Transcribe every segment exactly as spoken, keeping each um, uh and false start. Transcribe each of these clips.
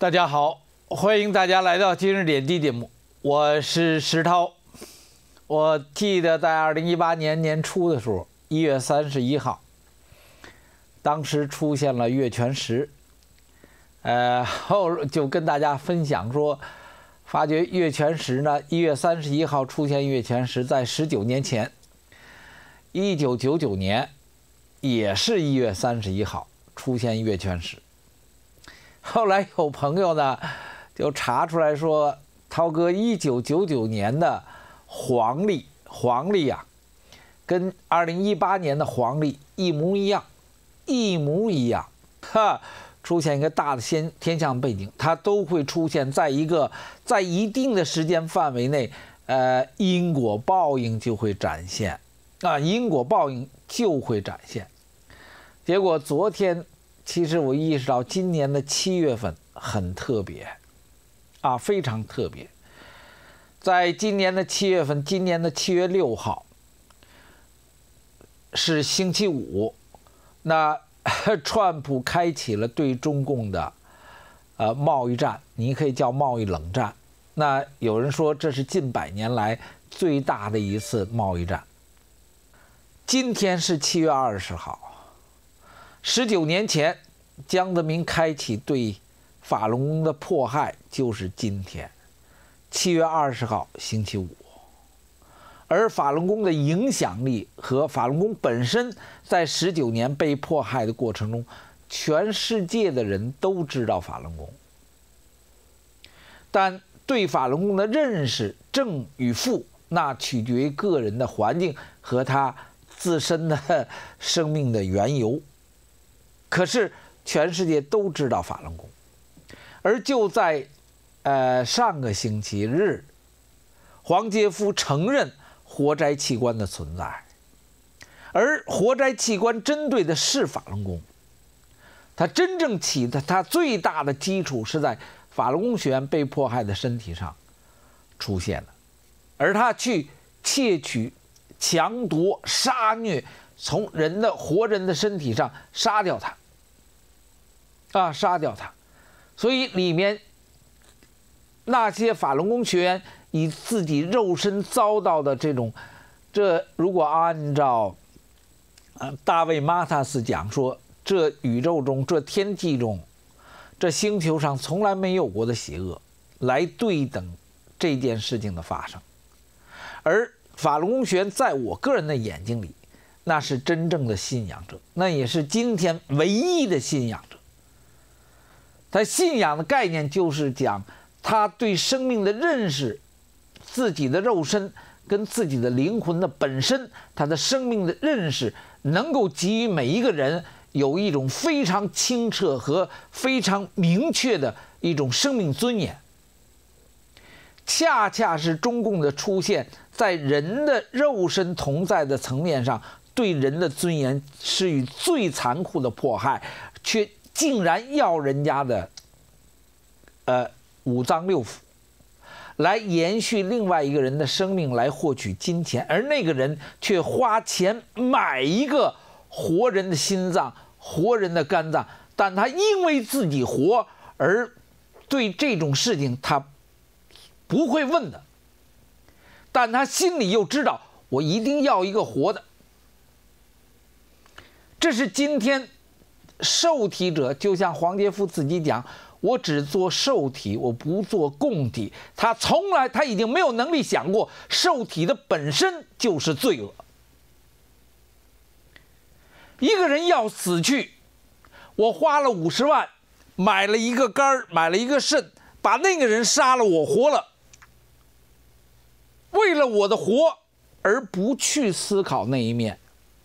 大家好，欢迎大家来到今日点滴节目，我是石涛。我记得在二零一八年年初的时候，一月三十一号，当时出现了月全食，呃，后就跟大家分享说，发觉月全食呢，一月三十一号出现月全食，在十九年前，一九九九年，也是一月三十一号出现月全食。后来有朋友呢，就查出来说，涛哥一九九九年的黄历，黄历啊，跟二零一八年的黄历一模一样，一模一样，哈，出现一个大的天天象背景，它都会出现在一个在一定的时间范围内，呃，因果报应就会展现，啊，因果报应就会展现。结果昨天。其实我意识到今年的七月份很特别，啊，非常特别。在今年的七月份，今年的七月六号是星期五，那川普开启了对中共的呃贸易战，你可以叫贸易冷战。那有人说这是近百年来最大的一次贸易战。今天是七月二十号。十九年前，江泽民开启对法轮功的迫害，就是今天，七月二十号星期五。而法轮功的影响力和法轮功本身，在十九年被迫害的过程中，全世界的人都知道法轮功，但对法轮功的认识正与负，那取决于个人的环境和他自身的生命的缘由。可是全世界都知道法轮功，而就在呃上个星期日，黄杰夫承认活摘器官的存在，而活摘器官针对的是法轮功，它真正起的它最大的基础是在法轮功学员被迫害的身体上出现的，而他去窃取、强夺、杀虐，从人的活人的身体上杀掉他。啊，杀掉他，所以里面那些法轮功学员以自己肉身遭到的这种，这如果按照呃大卫马塔斯讲说，这宇宙中、这天地中、这星球上从来没有过的邪恶，来对等这件事情的发生，而法轮功学员在我个人的眼睛里，那是真正的信仰者，那也是今天唯一的信仰者。他信仰的概念就是讲他对生命的认识，自己的肉身跟自己的灵魂的本身，他的生命的认识能够给予每一个人有一种非常清澈和非常明确的一种生命尊严。恰恰是中共的出现，在人的肉身同在的层面上，对人的尊严施予最残酷的迫害，却竟然要人家的，呃，五脏六腑，来延续另外一个人的生命，来获取金钱，而那个人却花钱买一个活人的心脏、活人的肝脏，但他因为自己活而对这种事情他不会问的，但他心里又知道，我一定要一个活的。这是今天受体者，就像黄杰夫自己讲，我只做受体，我不做供体。他从来他已经没有能力想过，受体的本身就是罪恶。一个人要死去，我花了五十万买了一个肝，买了一个肾，把那个人杀了，我活了，为了我的活而不去思考那一面。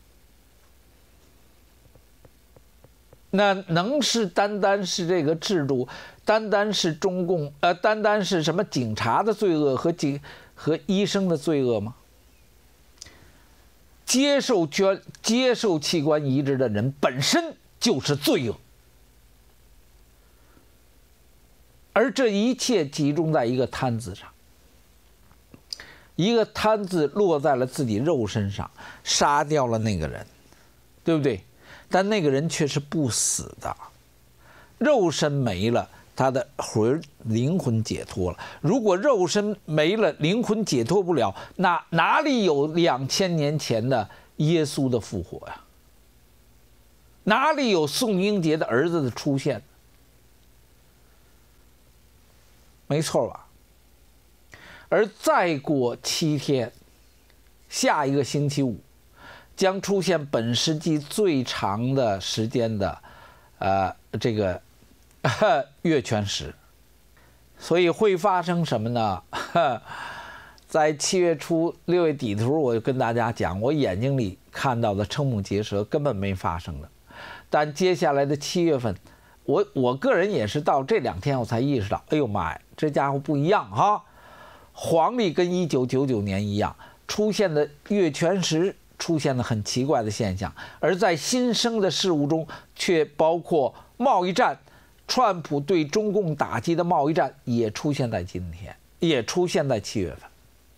那能是单单是这个制度，单单是中共，呃，单单是什么警察的罪恶和警和医生的罪恶吗？接受捐、接受器官移植的人本身就是罪恶，而这一切集中在一个贪字上，一个贪字落在了自己肉身上，杀掉了那个人，对不对？但那个人却是不死的，肉身没了， 他的魂灵魂解脱了。如果肉身没了，灵魂解脱不了，那哪里有两千年前的耶稣的复活呀？哪里有宋英杰的儿子的出现？没错吧？而再过七天，下一个星期五，将出现本世纪最长的时间的，呃，这个月全食。所以会发生什么呢？在七月初、六月底的时候，我就跟大家讲，我眼睛里看到的瞠目结舌根本没发生的。但接下来的七月份，我我个人也是到这两天我才意识到，哎呦妈呀，这家伙不一样哈！黄历跟一九九九年一样，出现的月全食出现了很奇怪的现象，而在新生的事物中，却包括贸易战，川普对中共打击的贸易战也出现在今天，也出现在七月份。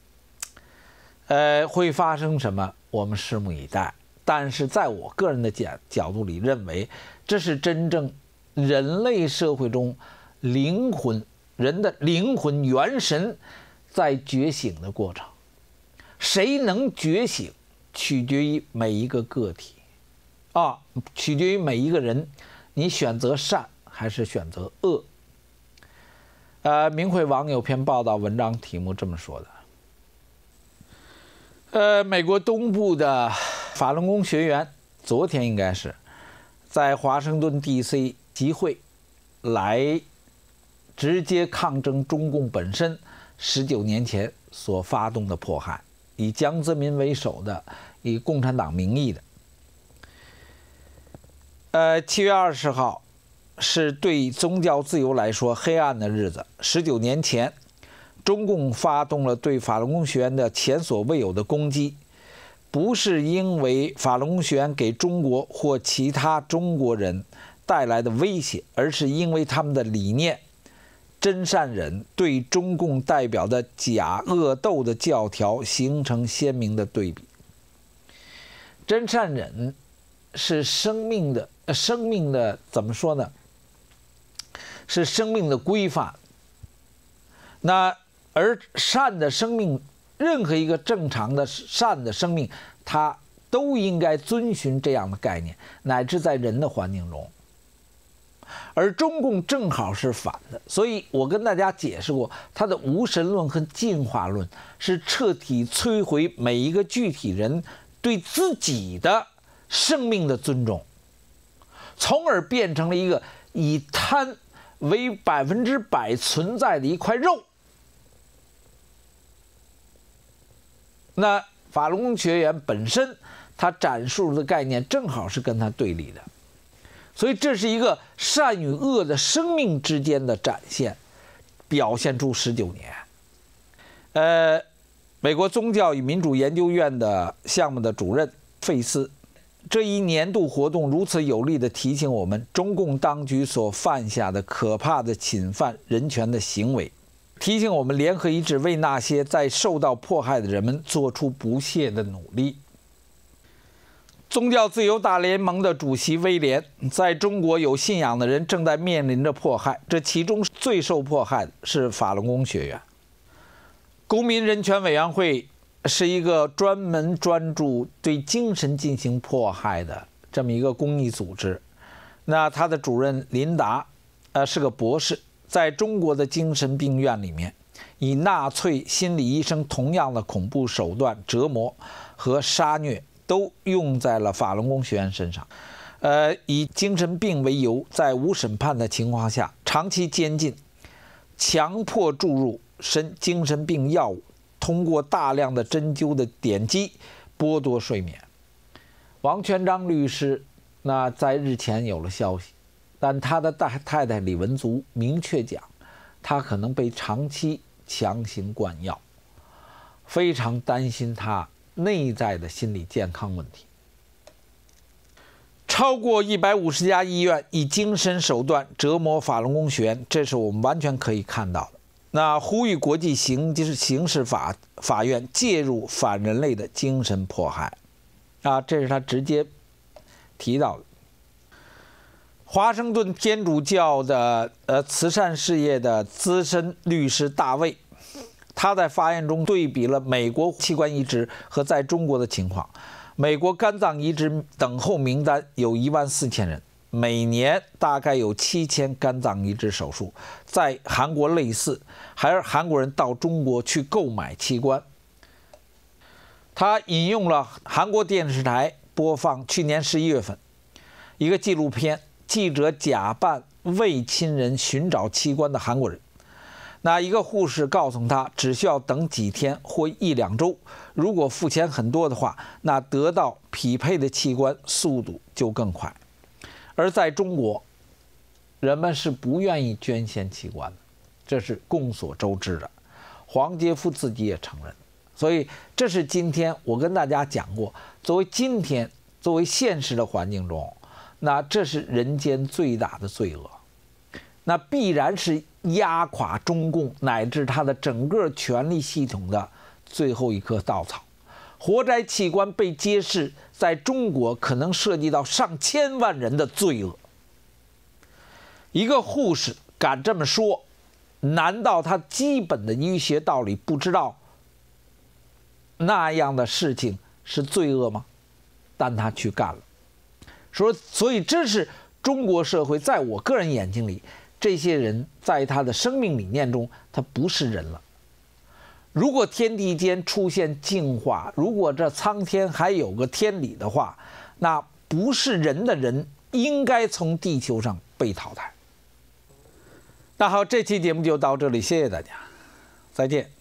呃，会发生什么？我们拭目以待。但是在我个人的角角度里认为，这是真正人类社会中灵魂人的灵魂元神在觉醒的过程。谁能觉醒，取决于每一个个体，啊，取决于每一个人，你选择善还是选择恶。呃，明慧网有篇报道文章题目这么说的：呃，美国东部的法轮功学员昨天应该是在华盛顿 D C 集会，来直接抗争中共本身十九年前所发动的迫害，以江泽民为首的，以共产党名义的。呃，七月二十号是对宗教自由来说黑暗的日子。十九年前，中共发动了对法轮功学员的前所未有的攻击，不是因为法轮功学员给中国或其他中国人带来的威胁，而是因为他们的理念真善忍对中共代表的假恶斗的教条形成鲜明的对比。真善忍是生命的生命的怎么说呢？是生命的规范。那而善的生命，任何一个正常的善的生命，它都应该遵循这样的概念，乃至在人的环境中。而中共正好是反的，所以我跟大家解释过，他的无神论和进化论是彻底摧毁每一个具体人对自己的生命的尊重，从而变成了一个以贪为百分之百存在的一块肉。那法轮功学员本身，他阐述的概念正好是跟他对立的。所以这是一个善与恶的生命之间的展现，表现出十九年。呃，美国宗教与民主研究院的项目的主任费斯，这一年度活动如此有力地提醒我们，中共当局所犯下的可怕的侵犯人权的行为，提醒我们联合一致为那些在受到迫害的人们做出不懈的努力。宗教自由大联盟的主席威廉，在中国有信仰的人正在面临着迫害，这其中最受迫害的是法轮功学员。公民人权委员会是一个专门专注对精神进行迫害的这么一个公益组织。那他的主任林达，呃，是个博士，在中国的精神病院里面，以纳粹心理医生同样的恐怖手段折磨和杀虐都用在了法轮功学员身上，呃，以精神病为由，在无审判的情况下长期监禁，强迫注入神精神病药物，通过大量的针灸的点击剥夺睡眠。王全璋律师那在日前有了消息，但他的大太太李文足明确讲，他可能被长期强行灌药，非常担心他内在的心理健康问题。超过一百五十家医院以精神手段折磨法轮功学员，这是我们完全可以看到的。那呼吁国际刑刑事法法院介入反人类的精神迫害，啊，这是他直接提到的。 华盛顿天主教的呃慈善事业的资深律师大卫，他在发言中对比了美国器官移植和在中国的情况。美国肝脏移植等候名单有一万四千人，每年大概有七千肝脏移植手术，在韩国类似，还是韩国人到中国去购买器官。他引用了韩国电视台播放去年十一月份一个纪录片，记者假扮为亲人寻找器官的韩国人。那一个护士告诉他，只需要等几天或一两周，如果付钱很多的话，那得到匹配的器官速度就更快。而在中国，人们是不愿意捐献器官的，这是众所周知的。黄杰夫自己也承认。所以这是今天我跟大家讲过，作为今天作为现实的环境中，那这是人间最大的罪恶，那必然是压垮中共乃至他的整个权力系统的最后一棵稻草。活摘器官被揭示在中国可能涉及到上千万人的罪恶。一个护士敢这么说，难道他基本的医学道理不知道那样的事情是罪恶吗？但他去干了。说，所以这是中国社会在我个人眼睛里，这些人在他的生命理念中，他不是人了。如果天地间出现净化，如果这苍天还有个天理的话，那不是人的人应该从地球上被淘汰。那好，这期节目就到这里，谢谢大家，再见。